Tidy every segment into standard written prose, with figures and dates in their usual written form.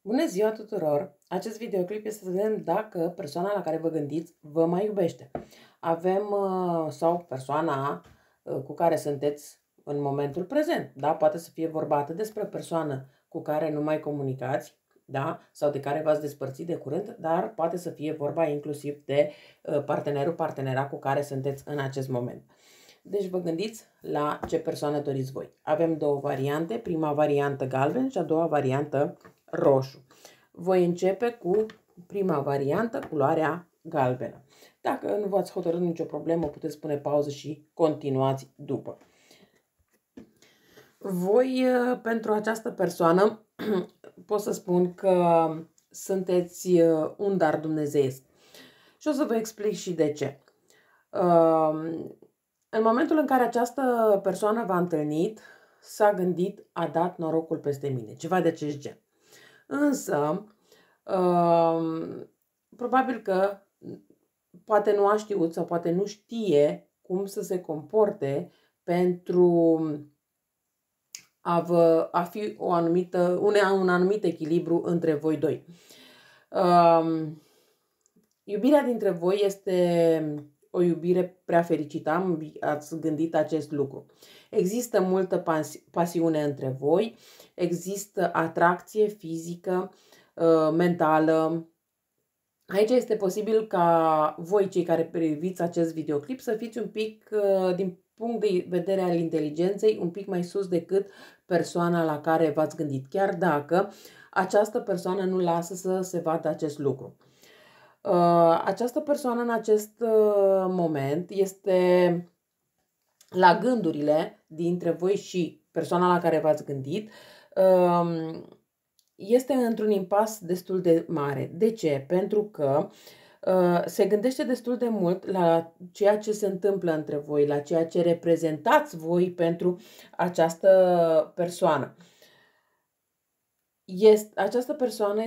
Bună ziua tuturor! Acest videoclip este să vedem dacă persoana la care vă gândiți vă mai iubește. Avem sau persoana cu care sunteți în momentul prezent. Da? Poate să fie vorba atât despre o persoană cu care nu mai comunicați, da? Sau de care v-ați despărțit de curând, dar poate să fie vorba inclusiv de partenerul, partenera cu care sunteți în acest moment. Deci vă gândiți la ce persoană doriți voi. Avem două variante, prima variantă galben și a doua variantă roșu. Voi începe cu prima variantă, culoarea galbenă. Dacă nu v-ați hotărât nicio problemă, puteți pune pauză și continuați după. Voi, pentru această persoană, pot să spun că sunteți un dar dumnezeiesc. Și o să vă explic și de ce. În momentul în care această persoană v-a întâlnit, s-a gândit, a dat norocul peste mine, ceva de acest gen. Însă, probabil că poate nu a știut sau poate nu știe cum să se comporte pentru a fi un anumit echilibru între voi doi. Iubirea dintre voi este o iubire prea fericită, ați gândit acest lucru. Există multă pasiune între voi, există atracție fizică, mentală. Aici este posibil ca voi, cei care priviți acest videoclip, să fiți un pic, din punct de vedere al inteligenței, un pic mai sus decât persoana la care v-ați gândit, chiar dacă această persoană nu lasă să se vadă acest lucru. Această persoană în acest moment este la gândurile dintre voi și persoana la care v-ați gândit, este într-un impas destul de mare. De ce? Pentru că se gândește destul de mult la ceea ce se întâmplă între voi, la ceea ce reprezentați voi pentru această persoană. Această persoană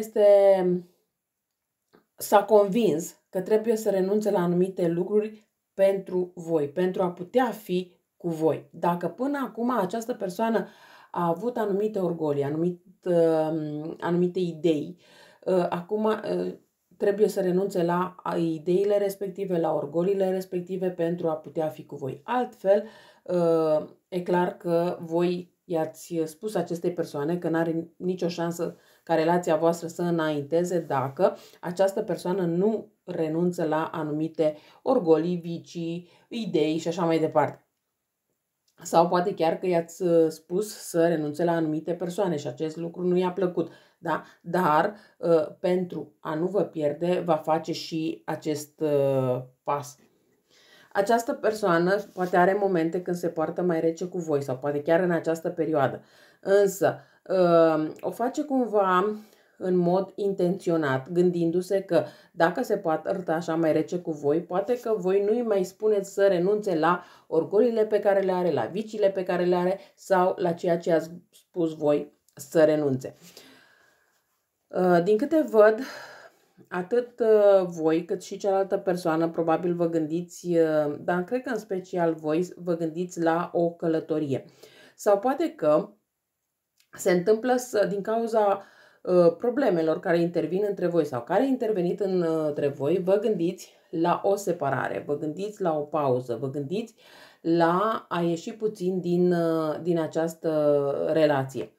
s-a convins că trebuie să renunțe la anumite lucruri pentru voi, pentru a putea fi cu voi. Dacă până acum această persoană a avut anumite orgolii, anumite idei, acum trebuie să renunțe la ideile respective, la orgoliile respective pentru a putea fi cu voi. Altfel, e clar că voi i-ați spus acestei persoane că n-are nicio șansă ca relația voastră să înainteze dacă această persoană nu renunță la anumite orgolii, vicii, idei și așa mai departe. Sau poate chiar că i-ați spus să renunțe la anumite persoane și acest lucru nu i-a plăcut. Da? Dar pentru a nu vă pierde, va face și acest pas. Această persoană poate are momente când se poartă mai rece cu voi sau poate chiar în această perioadă. Însă o face cumva în mod intenționat, gândindu-se că dacă se poartă așa mai rece cu voi, poate că voi nu-i mai spuneți să renunțe la orgolile pe care le are, la viciile pe care le are sau la ceea ce ați spus voi să renunțe. Din câte văd, atât voi cât și cealaltă persoană probabil vă gândiți, dar cred că în special voi vă gândiți la o călătorie. Sau poate că se întâmplă din cauza problemelor care intervin între voi sau care intervenit între voi, vă gândiți la o separare, vă gândiți la o pauză, vă gândiți la a ieși puțin din această relație.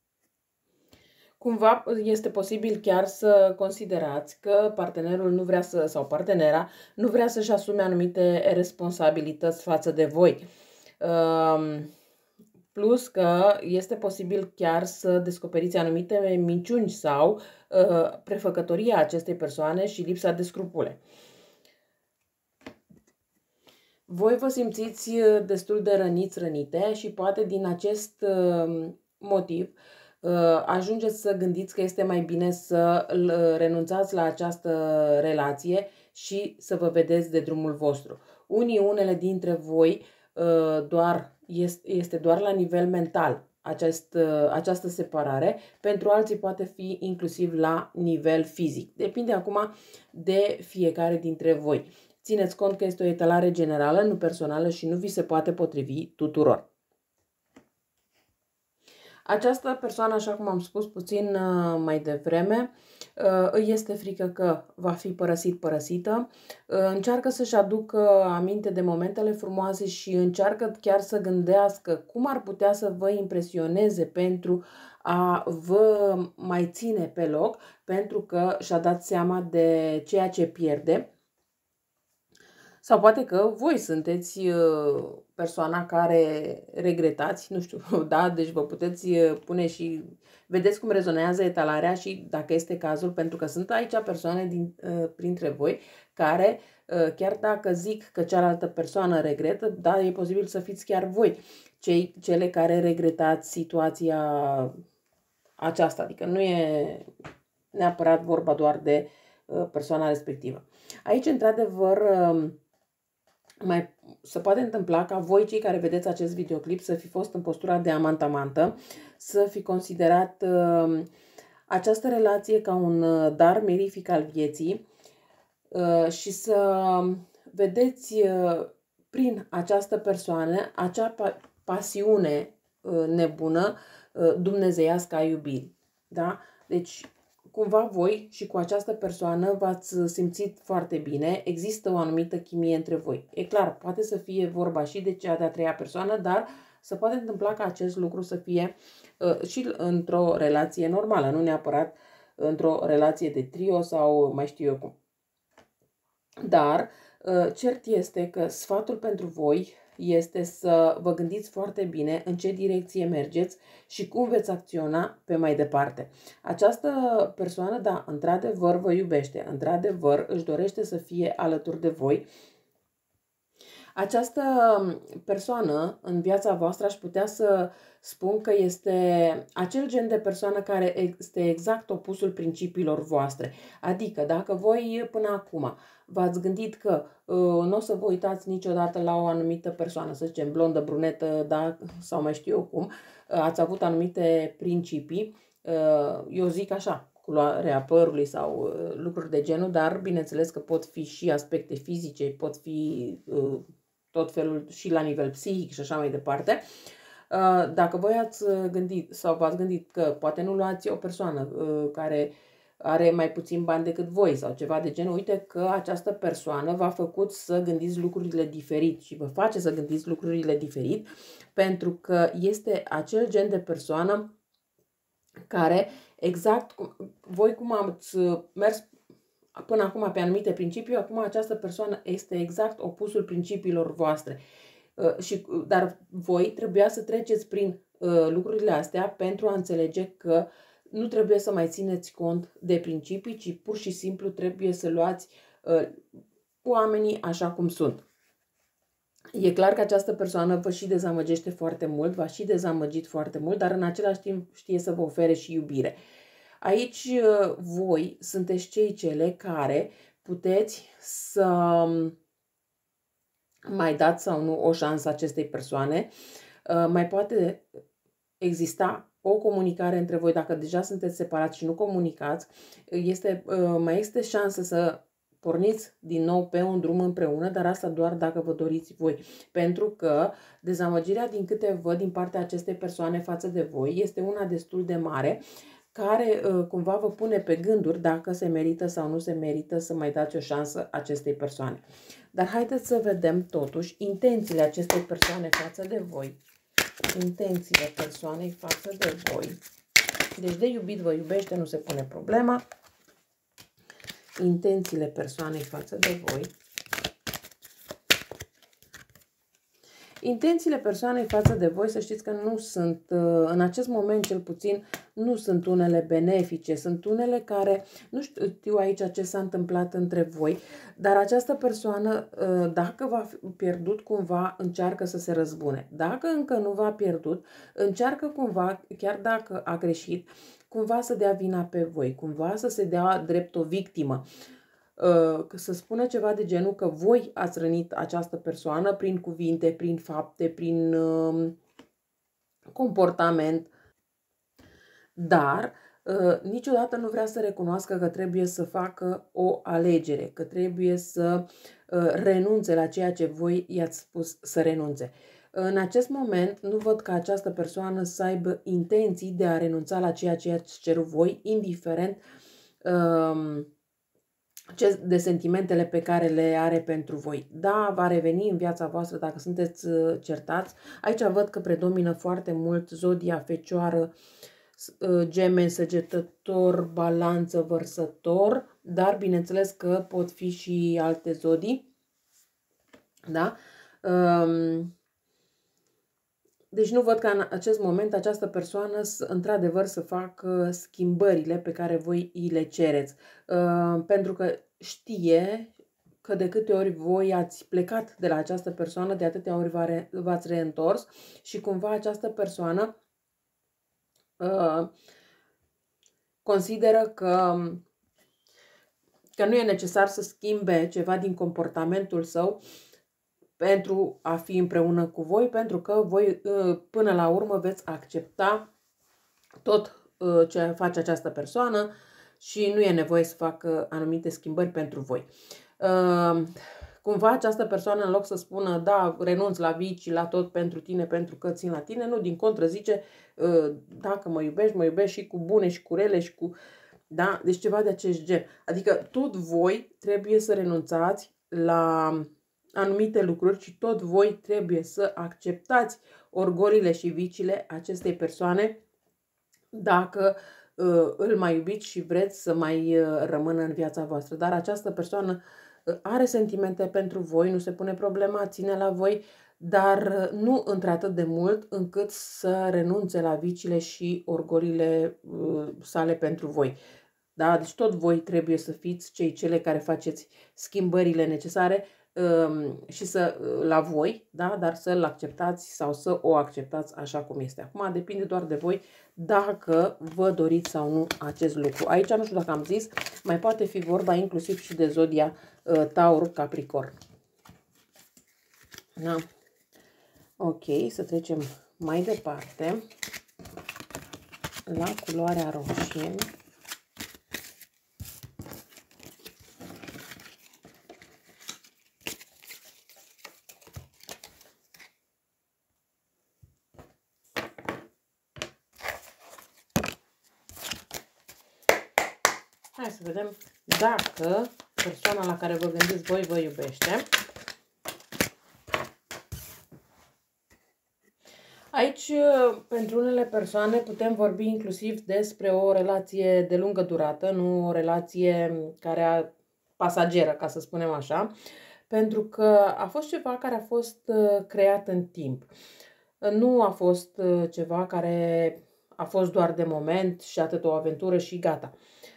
Cumva este posibil chiar să considerați că partenerul nu vrea sau partenera nu vrea să-și asume anumite responsabilități față de voi. Plus că este posibil chiar să descoperiți anumite minciuni sau prefăcătoria acestei persoane și lipsa de scrupule. Voi vă simțiți destul de rănite și poate din acest motiv ajungeți să gândiți că este mai bine să renunțați la această relație și să vă vedeți de drumul vostru. Unele dintre voi este doar la nivel mental această separare, pentru alții poate fi inclusiv la nivel fizic. Depinde acum de fiecare dintre voi. Țineți cont că este o etalare generală, nu personală și nu vi se poate potrivi tuturor. Această persoană, așa cum am spus puțin mai devreme, îi este frică că va fi părăsită, încearcă să-și aducă aminte de momentele frumoase și încearcă chiar să gândească cum ar putea să vă impresioneze pentru a vă mai ține pe loc, pentru că și-a dat seama de ceea ce pierde. Sau poate că voi sunteți persoana care regretați, nu știu, da? Deci vă puteți pune și vedeți cum rezonează etalarea și dacă este cazul, pentru că sunt aici persoane printre voi care, chiar dacă zic că cealaltă persoană regretă, da, e posibil să fiți chiar voi cele care regretați situația aceasta, adică nu e neapărat vorba doar de persoana respectivă. Aici, într-adevăr, mai se poate întâmpla ca voi, cei care vedeți acest videoclip, să fi fost în postura de amant-amantă, să fi considerat această relație ca un dar mirific al vieții și să vedeți prin această persoană acea pasiune nebună dumnezeiască a iubirii. Da? Deci, cumva voi și cu această persoană v-ați simțit foarte bine, există o anumită chimie între voi. E clar, poate să fie vorba și de cea de-a treia persoană, dar se poate întâmpla ca acest lucru să fie și într-o relație normală, nu neapărat într-o relație de trio sau mai știu eu cum. Dar cert este că sfatul pentru voi este să vă gândiți foarte bine în ce direcție mergeți și cum veți acționa pe mai departe. Această persoană, da, într-adevăr vă iubește, într-adevăr își dorește să fie alături de voi. Această persoană în viața voastră aș putea să spun că este acel gen de persoană care este exact opusul principiilor voastre. Adică dacă voi până acum v-ați gândit că nu o să vă uitați niciodată la o anumită persoană, să zicem blondă, brunetă, da, sau mai știu eu cum, ați avut anumite principii, eu zic așa, culoarea părului sau lucruri de genul, dar bineînțeles că pot fi și aspecte fizice, pot fi tot felul și la nivel psihic și așa mai departe. Dacă voi ați gândit sau v-ați gândit că poate nu luați o persoană care are mai puțin bani decât voi sau ceva de genul, uite că această persoană v-a făcut să gândiți lucrurile diferit și vă face să gândiți lucrurile diferit, pentru că este acel gen de persoană care, exact voi cum ați mers până acum pe anumite principii, acum această persoană este exact opusul principiilor voastre. Dar voi trebuia să treceți prin lucrurile astea pentru a înțelege că nu trebuie să mai țineți cont de principii, ci pur și simplu trebuie să luați oamenii așa cum sunt. E clar că această persoană vă și dezamăgește foarte mult, v-a și dezamăgit foarte mult, dar în același timp știe să vă ofere și iubire. Aici voi sunteți cele care puteți să mai dați sau nu o șansă acestei persoane. Mai poate exista o comunicare între voi, dacă deja sunteți separați și nu comunicați, mai este șansă să porniți din nou pe un drum împreună, dar asta doar dacă vă doriți voi. Pentru că dezamăgirea, din câte văd din partea acestei persoane față de voi, este una destul de mare, care cumva vă pune pe gânduri dacă se merită sau nu se merită să mai dați o șansă acestei persoane. Dar haideți să vedem totuși intențiile acestei persoane față de voi. Intențiile persoanei față de voi. Deci de iubit vă iubește, nu se pune problema. Intențiile persoanei față de voi. Intențiile persoanei față de voi, să știți că nu sunt, în acest moment cel puțin, nu sunt unele benefice, sunt unele care, nu știu aici ce s-a întâmplat între voi, dar această persoană, dacă v-a pierdut cumva, încearcă să se răzbune. Dacă încă nu v-a pierdut, încearcă cumva, chiar dacă a greșit, cumva să dea vina pe voi, cumva să se dea drept o victimă. Să spună ceva de genul că voi ați rănit această persoană prin cuvinte, prin fapte, prin comportament, dar niciodată nu vrea să recunoască că trebuie să facă o alegere, că trebuie să renunțe la ceea ce voi i-ați spus să renunțe. În acest moment nu văd ca această persoană să aibă intenții de a renunța la ceea ce ați cerut voi, indiferent de sentimentele pe care le are pentru voi. Da, va reveni în viața voastră dacă sunteți certați. Aici văd că predomină foarte mult zodia Fecioară, Gemeni, Săgetător, Balanță, Vărsător, dar bineînțeles că pot fi și alte zodii. Da? Deci nu văd ca în acest moment această persoană într-adevăr să facă schimbările pe care voi îi le cereți. Pentru că știe că de câte ori voi ați plecat de la această persoană, de atâtea ori v-ați reîntors și cumva această persoană consideră că nu e necesar să schimbe ceva din comportamentul său pentru a fi împreună cu voi, pentru că voi până la urmă veți accepta tot ce face această persoană și nu e nevoie să facă anumite schimbări pentru voi. Cumva această persoană, în loc să spună, da, renunț la vicii, la tot pentru tine, pentru că țin la tine, nu, din contră zice, dacă mă iubești și cu bune și cu rele și cu... Da? Deci ceva de acest gen. Adică tot voi trebuie să renunțați la anumite lucruri și tot voi trebuie să acceptați orgolile și viciile acestei persoane dacă îl mai iubiți și vreți să mai rămână în viața voastră. Dar această persoană are sentimente pentru voi, nu se pune problema, ține la voi, dar nu într-atât de mult încât să renunțe la viciile și orgolile sale pentru voi. Da? Deci tot voi trebuie să fiți cele care faceți schimbările necesare și la voi, da? Dar să-l acceptați sau să o acceptați așa cum este. Acum depinde doar de voi dacă vă doriți sau nu acest lucru. Aici nu știu dacă am zis, mai poate fi vorba inclusiv și de zodia Taur, Capricorn. Da? Ok, să trecem mai departe la culoarea roșie. Hai să vedem dacă persoana la care vă gândiți voi vă iubește. Aici, pentru unele persoane, putem vorbi inclusiv despre o relație de lungă durată, nu o relație pasageră, ca să spunem așa, pentru că a fost ceva care a fost creat în timp. Nu a fost ceva care a fost doar de moment și atât, o aventură și gata.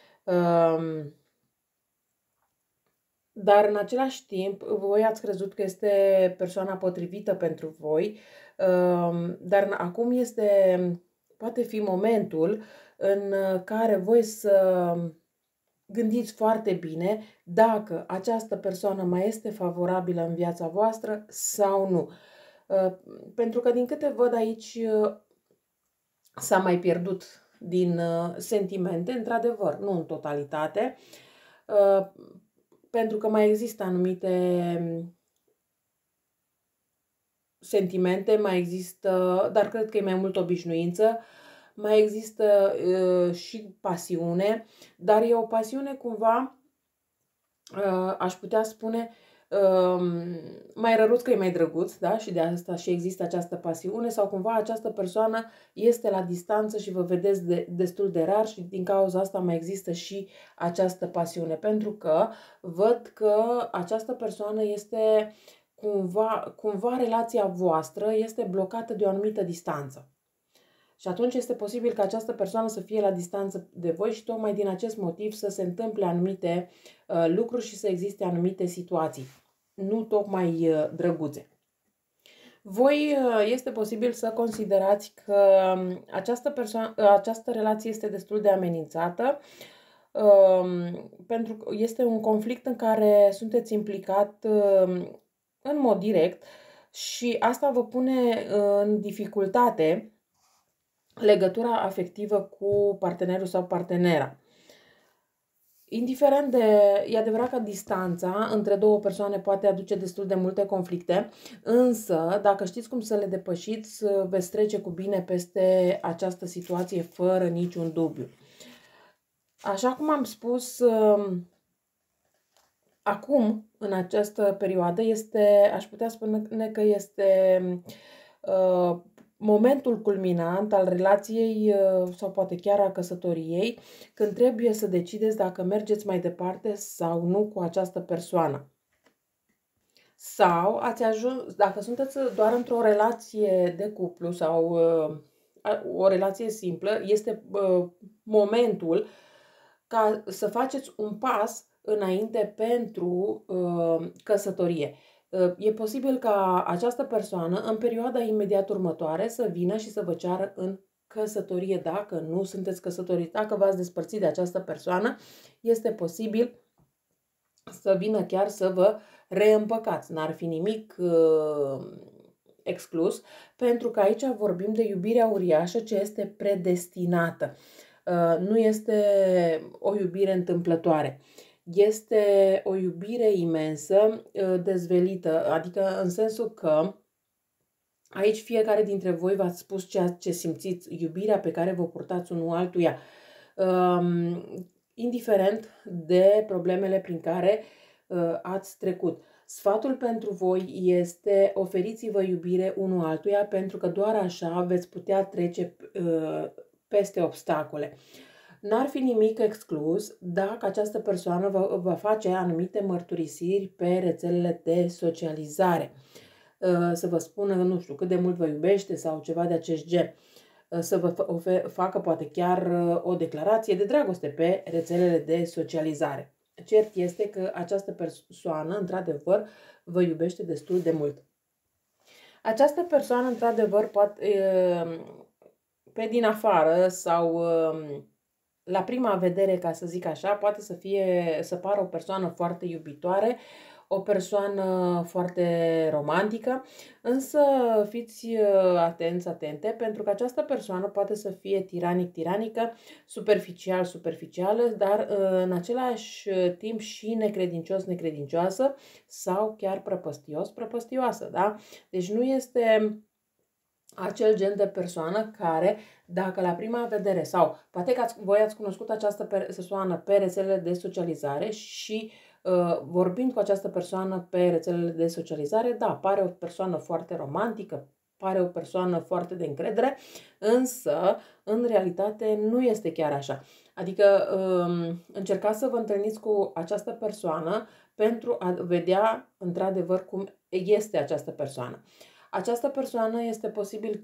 Dar în același timp, voi ați crezut că este persoana potrivită pentru voi, dar acum poate fi momentul în care voi să gândiți foarte bine dacă această persoană mai este favorabilă în viața voastră sau nu. Pentru că din câte văd aici s-a mai pierdut din sentimente, într-adevăr, nu în totalitate, pentru că mai există anumite sentimente, mai există, dar cred că e mai mult obișnuință, mai există și pasiune, dar e o pasiune cumva, aș putea spune, mai răruț că e mai drăguț, da? Și de asta și există această pasiune, sau cumva această persoană este la distanță și vă vedeți destul de rar și din cauza asta mai există și această pasiune, pentru că văd că această persoană este cumva relația voastră este blocată de o anumită distanță. Și atunci este posibil ca această persoană să fie la distanță de voi și tocmai din acest motiv să se întâmple anumite lucruri și să existe anumite situații, nu tocmai drăguțe. Voi este posibil să considerați că această relație este destul de amenințată, pentru că este un conflict în care sunteți implicat în mod direct și asta vă pune în dificultate legătura afectivă cu partenerul sau partenera. indiferent de, e adevărat că distanța între două persoane poate aduce destul de multe conflicte, însă dacă știți cum să le depășiți, veți trece cu bine peste această situație fără niciun dubiu. Așa cum am spus, acum, în această perioadă, aș putea spune că este momentul culminant al relației sau poate chiar a căsătoriei, când trebuie să decideți dacă mergeți mai departe sau nu cu această persoană. Sau ați ajuns, dacă sunteți doar într-o relație de cuplu sau o relație simplă, este momentul ca să faceți un pas înainte pentru căsătorie. E posibil ca această persoană, în perioada imediat următoare, să vină și să vă ceară în căsătorie dacă nu sunteți căsătoriți. Dacă v-ați despărțit de această persoană, este posibil să vină chiar să vă reîmpăcați. N-ar fi nimic exclus, pentru că aici vorbim de iubirea uriașă ce este predestinată. Nu este o iubire întâmplătoare. Este o iubire imensă, dezvelită, adică în sensul că aici fiecare dintre voi v-ați spus ceea ce simțiți, iubirea pe care vă purtați unul altuia, indiferent de problemele prin care ați trecut. Sfatul pentru voi este oferiți-vă iubire unul altuia, pentru că doar așa veți putea trece peste obstacole. N-ar fi nimic exclus dacă această persoană va face anumite mărturisiri pe rețelele de socializare. Să vă spună, nu știu, cât de mult vă iubește sau ceva de acest gen. Să vă facă poate chiar o declarație de dragoste pe rețelele de socializare. Cert este că această persoană, într-adevăr, vă iubește destul de mult. Această persoană, într-adevăr, poate, pe din afară sau la prima vedere, ca să zic așa, poate să pară o persoană foarte iubitoare, o persoană foarte romantică, însă fiți atente, pentru că această persoană poate să fie tiranică, superficială, dar în același timp și necredincioasă sau chiar prăpăstioasă, da? Deci nu este acel gen de persoană care, dacă la prima vedere, sau poate că voi ați cunoscut această persoană pe rețelele de socializare și vorbind cu această persoană pe rețelele de socializare, da, pare o persoană foarte romantică, pare o persoană foarte de încredere, însă, în realitate, nu este chiar așa. Adică încercați să vă întâlniți cu această persoană pentru a vedea, într-adevăr, cum este această persoană. Această persoană este posibil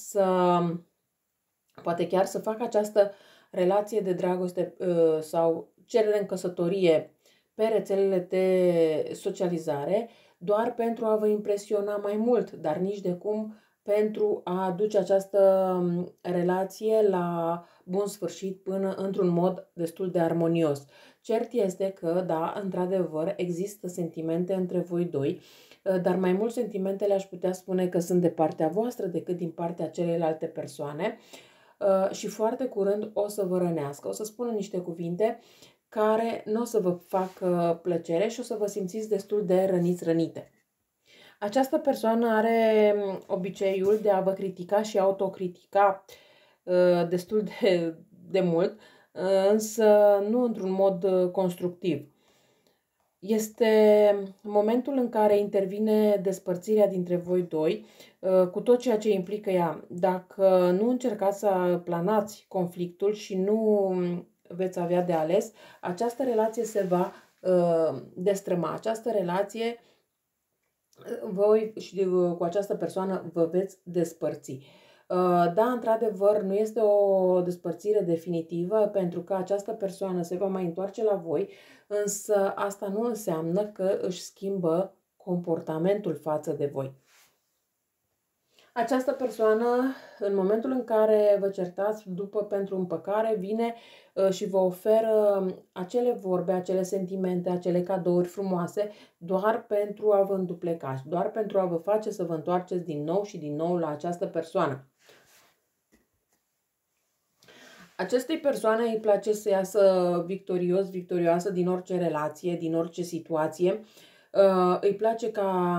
poate chiar să facă această relație de dragoste sau cerere în căsătorie pe rețelele de socializare doar pentru a vă impresiona mai mult, dar nici de cum pentru a aduce această relație la bun sfârșit până într-un mod destul de armonios. Cert este că, da, într-adevăr, există sentimente între voi doi, dar mai mult sentimentele aș putea spune că sunt de partea voastră decât din partea celelalte persoane și foarte curând o să vă rănească. O să spună niște cuvinte care nu o să vă facă plăcere și o să vă simțiți destul de rănite. Această persoană are obiceiul de a vă critica și autocritica destul de mult, însă nu într-un mod constructiv. Este momentul în care intervine despărțirea dintre voi doi, cu tot ceea ce implică ea. Dacă nu încercați să planați conflictul și nu veți avea de ales, această relație se va destrăma. Această relație, voi și cu această persoană vă veți despărți. Da, într-adevăr, nu este o despărțire definitivă, pentru că această persoană se va mai întoarce la voi, însă asta nu înseamnă că își schimbă comportamentul față de voi. Această persoană, în momentul în care vă certați pentru împăcare, vine și vă oferă acele vorbe, acele sentimente, acele cadouri frumoase, doar pentru a vă îndupleca, doar pentru a vă face să vă întoarceți din nou și din nou la această persoană. Acestei persoane îi place să iasă victorios, victorioasă din orice relație, din orice situație. Îi place ca,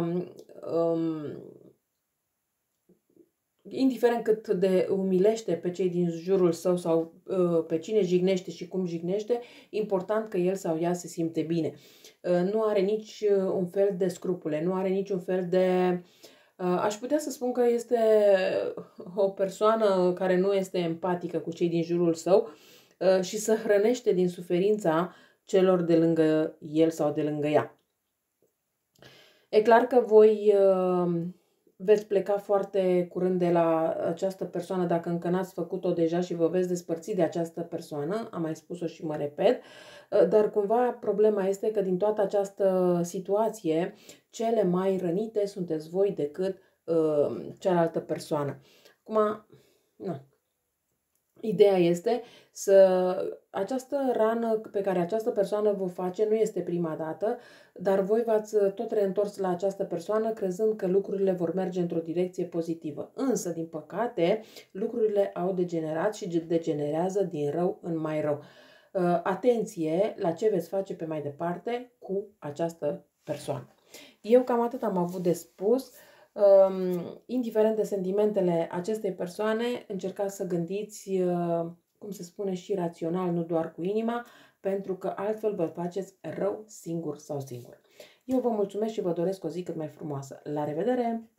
indiferent cât de umilește pe cei din jurul său sau pe cine jignește și cum jignește, important că el sau ea se simte bine. Nu are nici un fel de scrupule, nu are niciun fel de... Aș putea să spun că este o persoană care nu este empatică cu cei din jurul său și să hrănește din suferința celor de lângă el sau de lângă ea. E clar că voi veți pleca foarte curând de la această persoană dacă încă n-ați făcut-o deja și vă veți despărți de această persoană, am mai spus-o și mă repet, dar cumva problema este că din toată această situație, cele mai rănite sunteți voi decât cealaltă persoană. Acum, nu. Ideea este această rană pe care această persoană vă face nu este prima dată, dar voi v-ați tot reîntors la această persoană crezând că lucrurile vor merge într-o direcție pozitivă. Însă, din păcate, lucrurile au degenerat și degenerează din rău în mai rău. Atenție la ce veți face pe mai departe cu această persoană. Eu cam atât am avut de spus. Indiferent de sentimentele acestei persoane, încercați să gândiți, cum se spune, și rațional, nu doar cu inima, pentru că altfel vă faceți rău singur sau singur. Eu vă mulțumesc și vă doresc o zi cât mai frumoasă. La revedere!